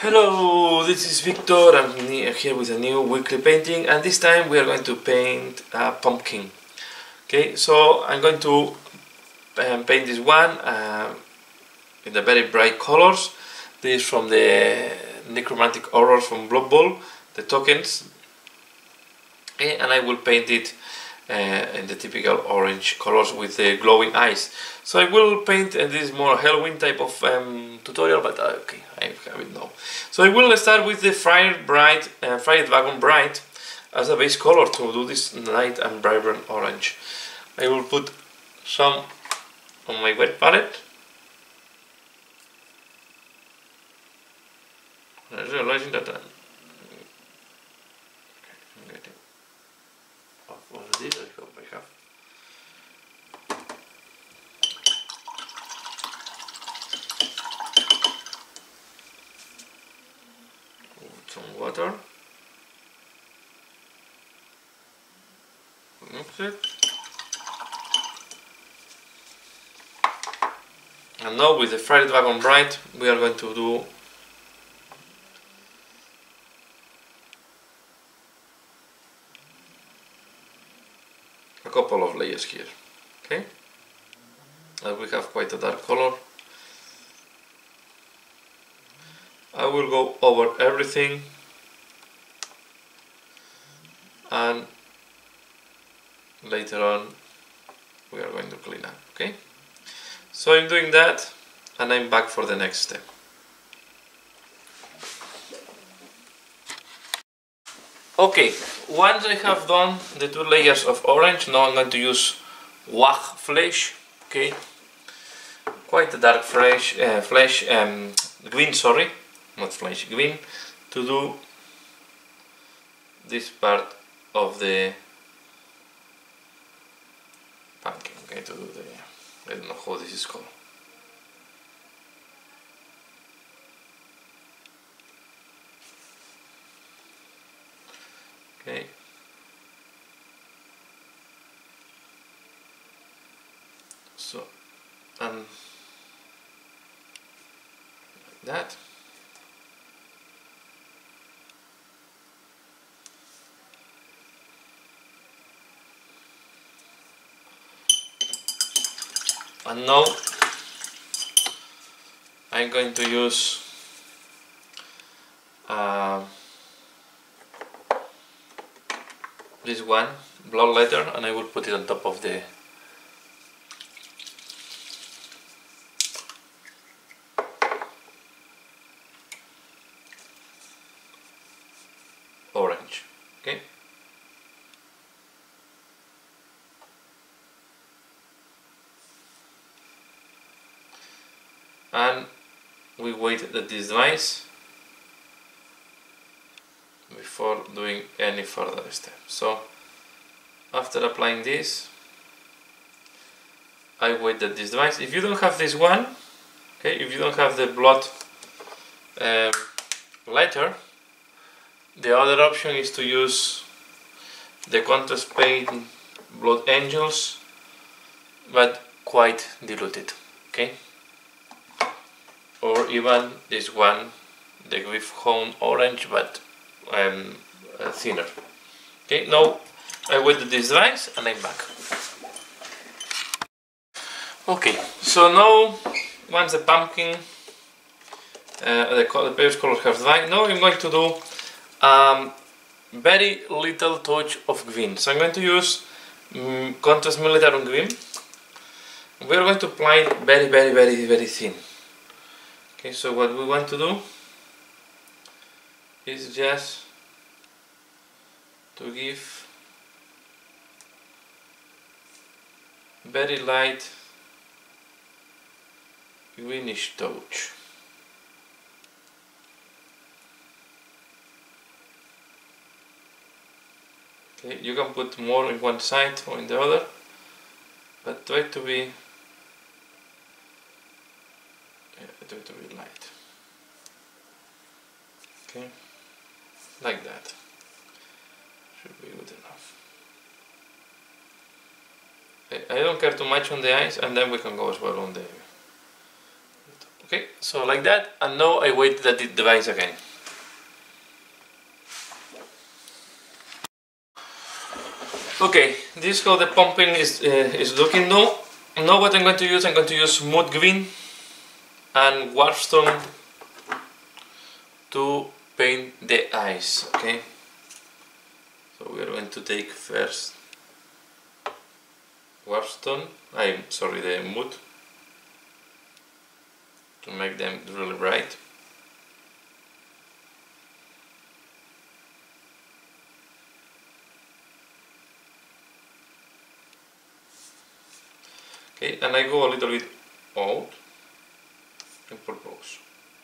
Hello, this is Victor. I'm here with a new weekly painting, and this time we are going to paint a pumpkin. Okay, so I'm going to paint this one in the very bright colors. This is from the Necromantic Horrors from Blood Bowl, the tokens, and I will paint it in the typical orange colors with the glowing eyes. So I will paint, and this is more Halloween type of tutorial, but okay, I have it now. So I will start with the Fried Dragon Bright as a base color to do this light and vibrant orange. I will put some on my wet palette. I'm realizing that I'm getting off of this. I hope I have. Some water. Mix it. And now with the Fried Dragon Bright we are going to do a couple of layers here, okay? And we have quite a dark color. I will go over everything and later on we are going to clean up, okay? So I'm doing that and I'm back for the next step. Okay, once I have done the 2 layers of orange, now I'm going to use Wag Flesh, okay? Quite a dark green, sorry, not flesh, green, to do this part of the pumpkin, okay, to do the, I don't know how this is called. Okay. So, like that. And now I'm going to use this one, Blood Letter, and I will put it on top of the orange, okay? And we wait that this dries before doing any further step. So after applying this, I wait that this dries. If you don't have this one, okay, if you don't have the blood letter, the other option is to use the contrast paint Blood Angels, but quite diluted, okay? Or even this one, the Gryphon Orange, but thinner. Okay, now I wait that this dries and I'm back. Okay, so now once the pumpkin, the base colors have dried, now I'm going to do very little touch of green. So I'm going to use Contrast Militarum Green. We are going to apply it very thin. Okay, so what we want to do is just to give very light greenish touch. Okay, you can put more in one side or in the other, but try to be light. Okay, like that should be good enough. I don't care too much on the eyes, and then we can go as well on the top. Okay, so like that, and now I wait that it dries again. Okay, this is how the pumping is looking now. Now what I'm going to use mood green and Warpstone to paint the eyes. Okay, so we are going to take first Warpstone, I'm sorry, the mood, to make them really bright. Okay, and I go a little bit out in purpose.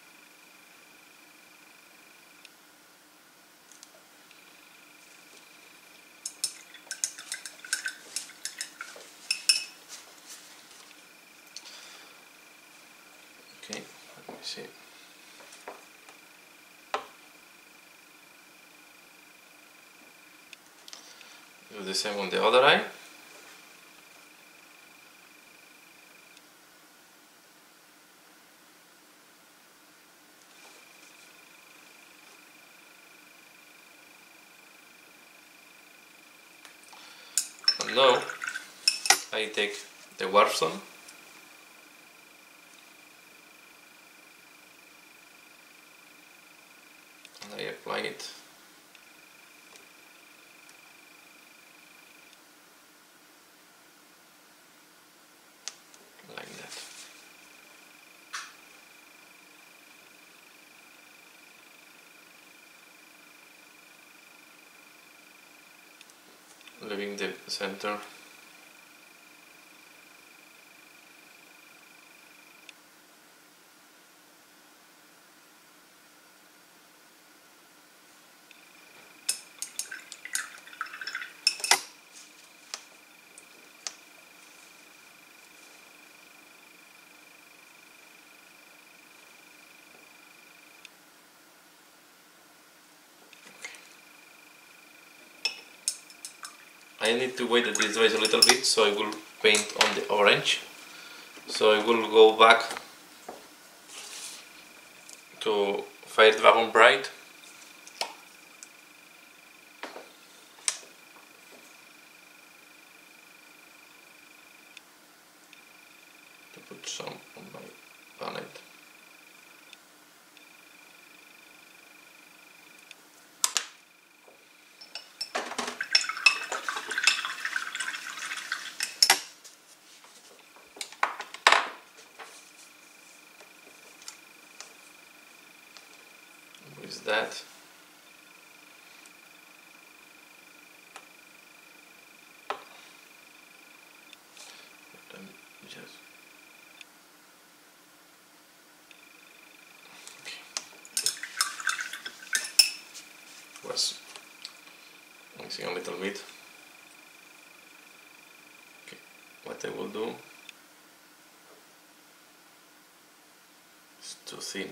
Okay, let me see. Do the same on the other eye. And now I take the Warpstone and I apply it like that. Leaving the center. I need to wait that it dries a little bit, so I will paint on the orange. So I will go back to Fire Dragon Bright. To put some on my palette. With that, and just was mixing a little bit. Okay, what I will do is too thin.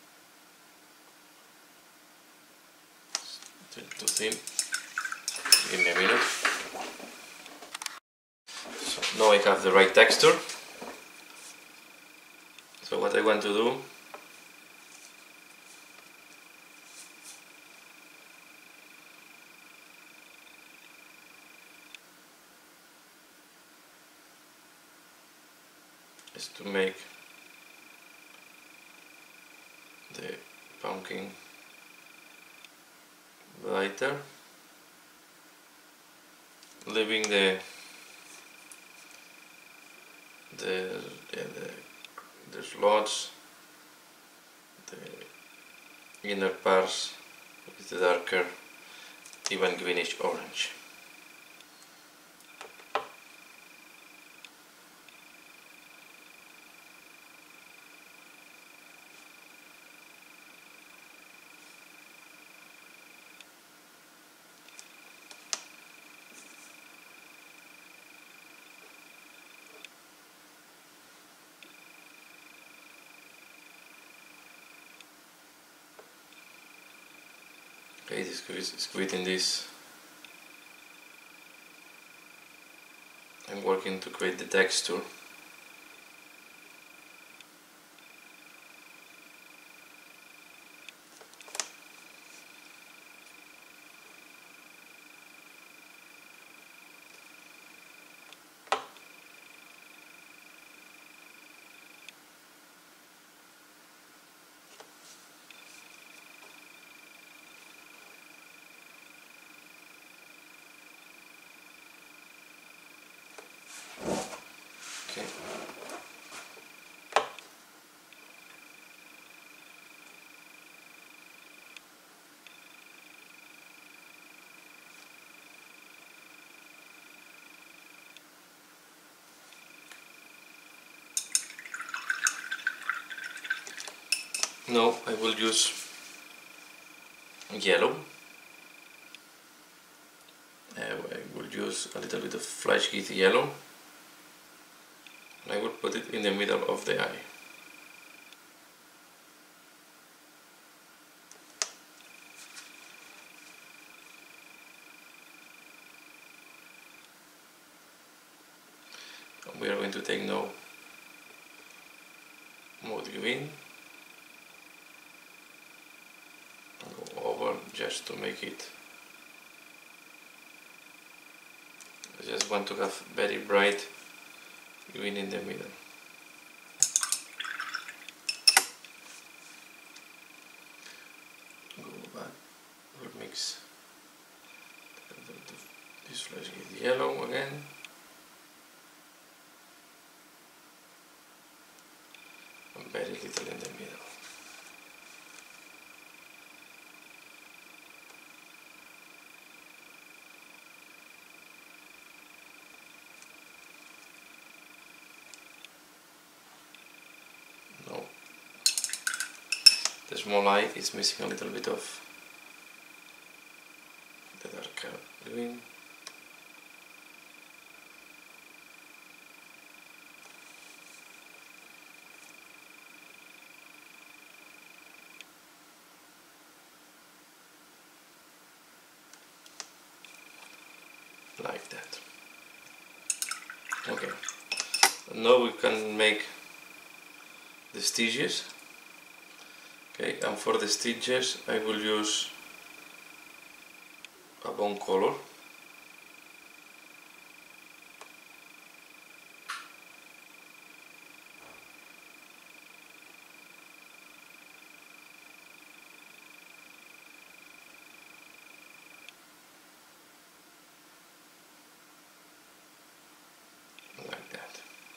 Too thin. Give me a minute. So now I have the right texture. So what I want to do is to make the pumpkin brighter, leaving the slots, the inner parts with the darker, even greenish orange. Okay, squeezing this. I'm working to create the texture. Okay. Now I will use yellow. I will use a little bit of Flashgate yellow. I will put it in the middle of the eye. And we are going to take now mode green and go over just to make it. I just want to have very bright green in the middle. Go back, we'll mix this Flashgate yellow again. And very little in the middle. No. The small eye is missing a little bit of the darker green. Like that. Okay. And now we can make the stitches. Okay, and for the stitches I will use a bone color. Like that.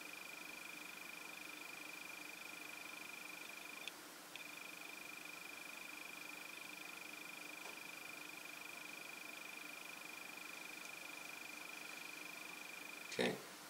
Okay.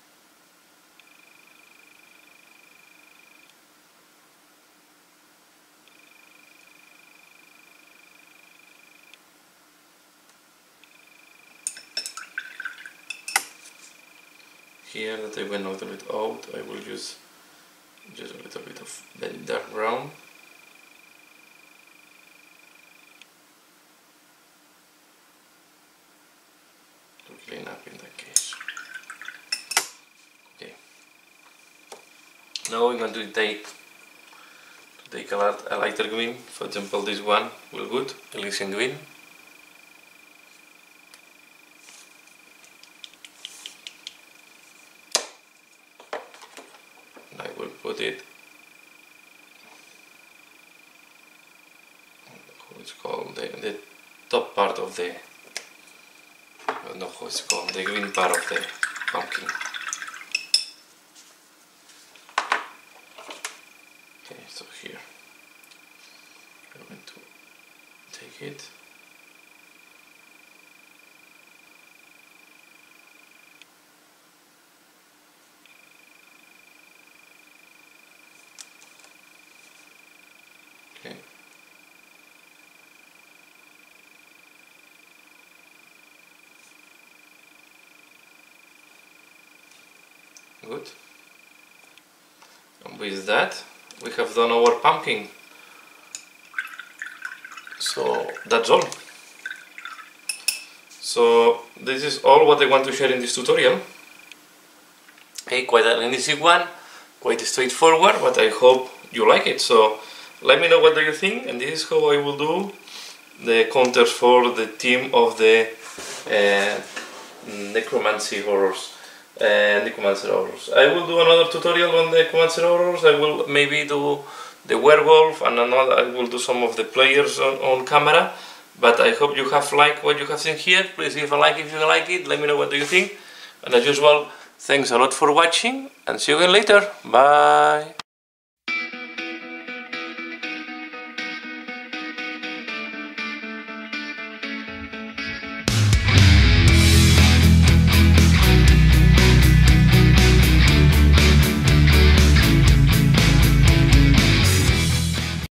Here that I went a little bit out, I will use just a little bit of very dark brown. To clean up in that case. Okay. Now we're going to take a lighter green. For example, this one will good, Elysian green. And I will put it. How it's called, the top part of the. I don't know how it's called, the green part of the pumpkin. Okay, so here I'm going to take it. Okay. Good. And with that, we have done our pumpkin. So that's all. So this is all what I want to share in this tutorial. Hey, quite an easy one, quite straightforward, but I hope you like it. So let me know what do you think, and this is how I will do the counters for the theme of the Necromancer horrors. I will do another tutorial on the Necromancer horrors. I will maybe do the werewolf, and another I will do some of the players on camera. But I hope you have liked what you have seen here. Please give a like if you like it. Let me know what do you think. And as usual, Thanks a lot for watching and see you again later. Bye!